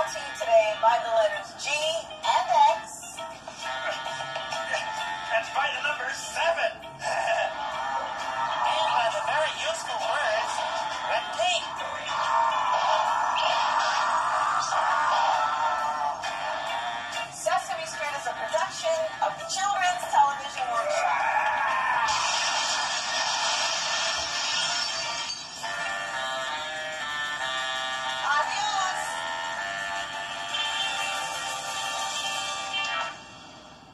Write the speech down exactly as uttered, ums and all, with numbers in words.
to you today by the letters G and X. And by the number seven.